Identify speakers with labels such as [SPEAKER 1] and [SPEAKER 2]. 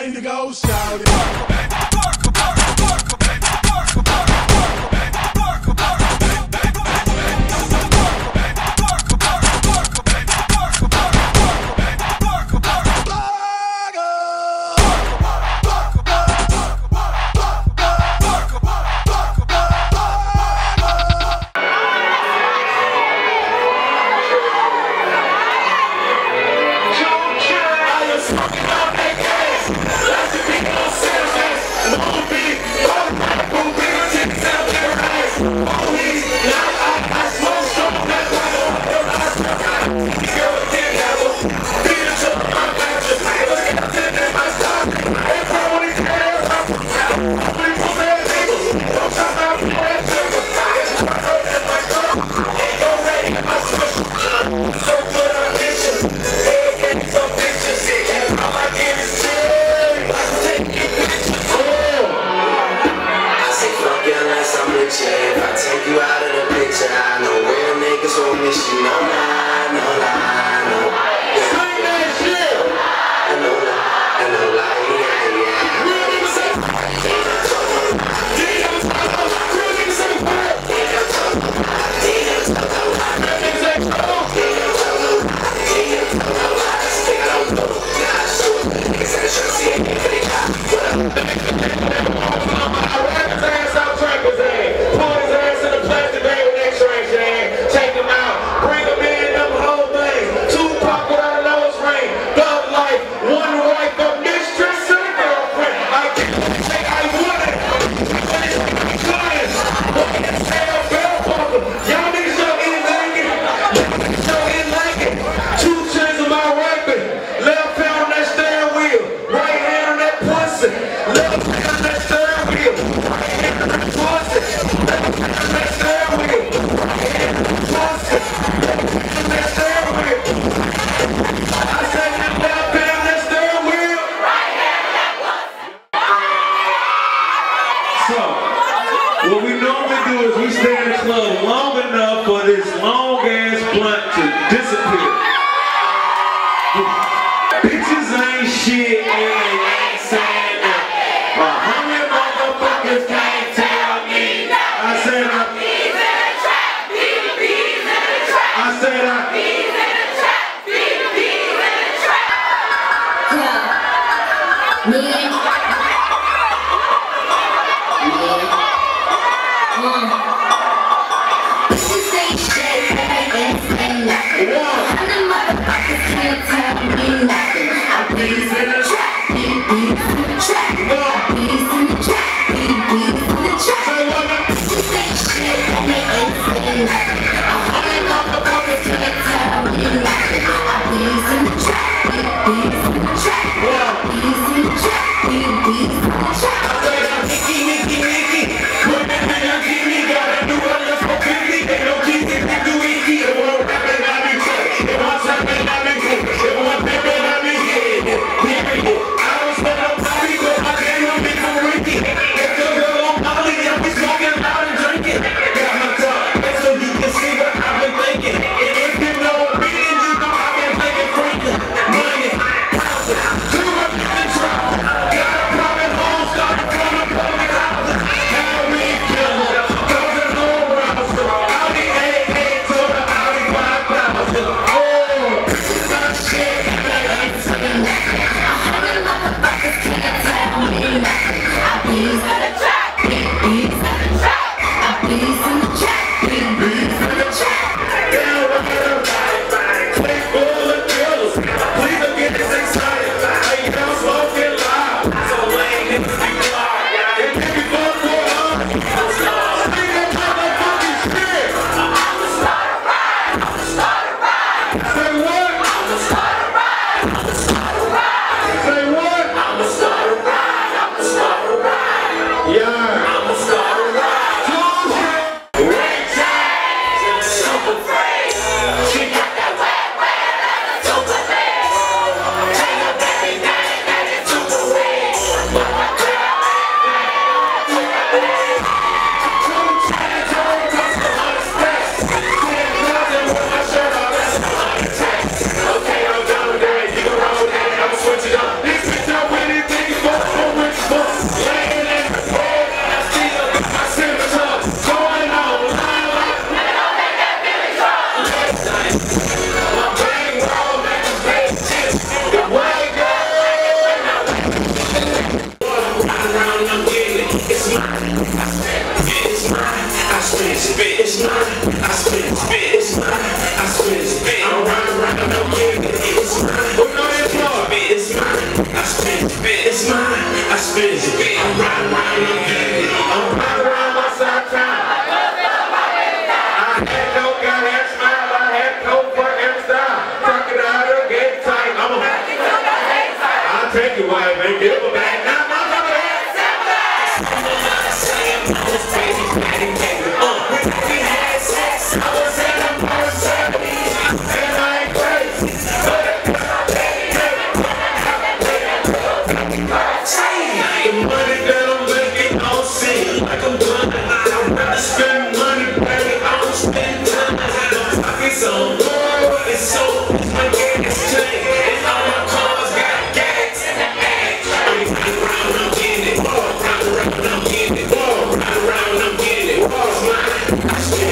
[SPEAKER 1] ready to go, shout it.
[SPEAKER 2] What we normally do is we stay in the club long enough for this long ass blunt to disappear. Bitches ain't shit and they ain't saying that. 100 motherfuckers can't tell me. I said I bees in the trap, bees in the trap. I said I bees in the trap, bees in the trap.
[SPEAKER 3] Yeah. Bitches ain't shit and they ain't saying nothing. 100 motherfuckers can't tell me nothing. I bees in the trap, bees in the trap. Bees in the trap, bees in the trap. Bitches ain't shit and they ain't saying nothing. 100 motherfuckers can't tell me nothing. I bees in the trap, bees in the trap. Bees in the trap, bees in the trap.
[SPEAKER 2] around, I'm getting it. It's mine. It's mine. I spin spit. It's mine. I spin spit. It's mine. I spin spit. I'm around, I'm getting it. It's mine. Who know that part? It's mine. I spin spit. It's mine. I spin spit. I'm around, I'm getting it. I'm around my side town. I had no gun, had smile, I had coke for every style. Crocodile, get tight. I'll take your wife and give her back. Now, I'm getting it.